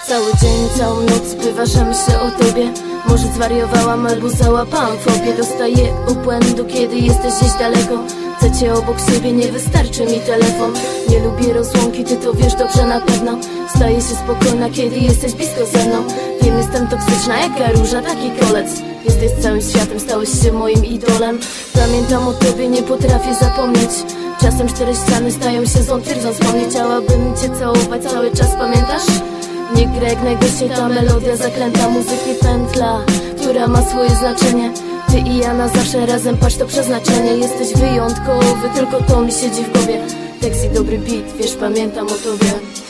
Cały dzień, całą noc wyważam się o tobie. Może zwariowałam albo załapałam fobię. Dostaję obłędu, kiedy jesteś gdzieś daleko. Chcę cię obok siebie, nie wystarczy mi telefon. Nie lubię rozłąki, ty to wiesz dobrze na pewno. Staję się spokojna, kiedy jesteś blisko ze mną. Wiem, jestem toksyczna jaka róża, taki kolec. Jesteś całym światem, stałeś się moim idolem. Pamiętam o tobie, nie potrafię zapomnieć. Czasem cztery ściany stają się złą twierdzą wspomnieć. Chciałabym cię całować cały czas, pamiętasz? Nie gra jak najgłośniej ta melodia zaklęta muzyki pętla, która ma swoje znaczenie. Ty i ja na zawsze razem, patrz to przeznaczenie. Jesteś wyjątkowy, tylko to mi siedzi w głowie. Tekst i dobry beat, wiesz, pamiętam o tobie.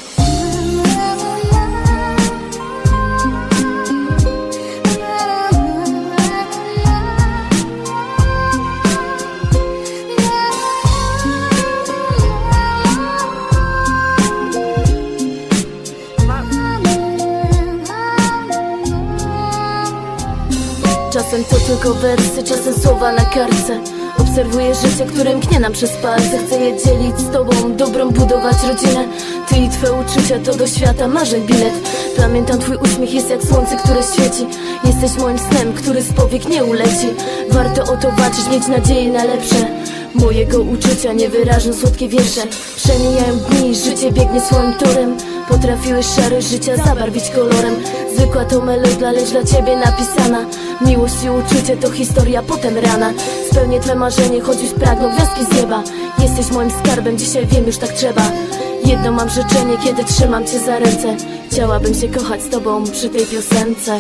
Czasem to tylko wersy, czasem słowa na kartce. Obserwuję życie, które mknie nam przez palce. Chcę je dzielić z tobą, dobrą budować rodzinę. Ty i twoje uczucia to do świata marzeń bilet. Pamiętam twój uśmiech, jest jak słońce, które świeci. Jesteś moim snem, który z powiek nie uleci. Warto o to walczyć, mieć nadzieję na lepsze. Mojego uczucia nie wyrażą słodkie wiersze. Przemijają dni, życie biegnie swoim torem. Potrafiłeś szare życia zabarwić kolorem. Zwykła to melodia, lecz dla ciebie napisana. Miłość i uczucie to historia, potem rana. Spełnię twe marzenie, choć już pragną gwiazdki z nieba. Jesteś moim skarbem, dzisiaj wiem, już tak trzeba. Jedno mam życzenie, kiedy trzymam cię za ręce. Chciałabym się kochać z tobą przy tej piosence.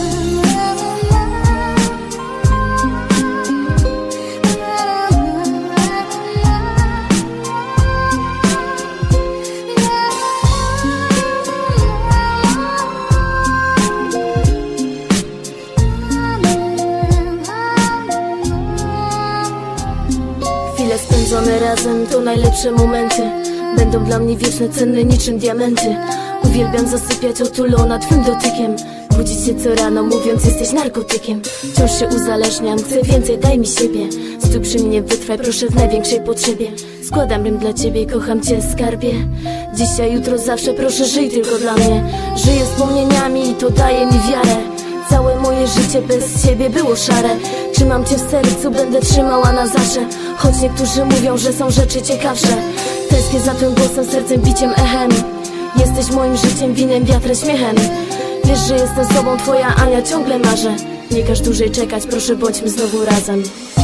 Chwile spędzone razem to najlepsze momenty. Będą dla mnie wieczne, cenne niczym diamenty. Uwielbiam zasypiać otulona twym dotykiem. Budzić się co rano, mówiąc jesteś narkotykiem. Wciąż się uzależniam, chcę więcej, daj mi siebie. Stój przy mnie, wytrwaj proszę w największej potrzebie. Składam rym dla ciebie, kocham cię, skarbie. Dzisiaj, jutro, zawsze proszę żyj tylko dla mnie. Żyję wspomnieniami i to daje mi wiarę. Całe moje życie bez ciebie było szare. Trzymam cię w sercu, będę trzymała na zawsze. Choć niektórzy mówią, że są rzeczy ciekawsze. Tęsknię za tym głosem, sercem, biciem, echem. Jesteś moim życiem, winem, wiatrem, śmiechem. Wiesz, że jestem sobą, twoja Ania, ciągle marzę. Nie każ dłużej czekać, proszę bądźmy znowu razem.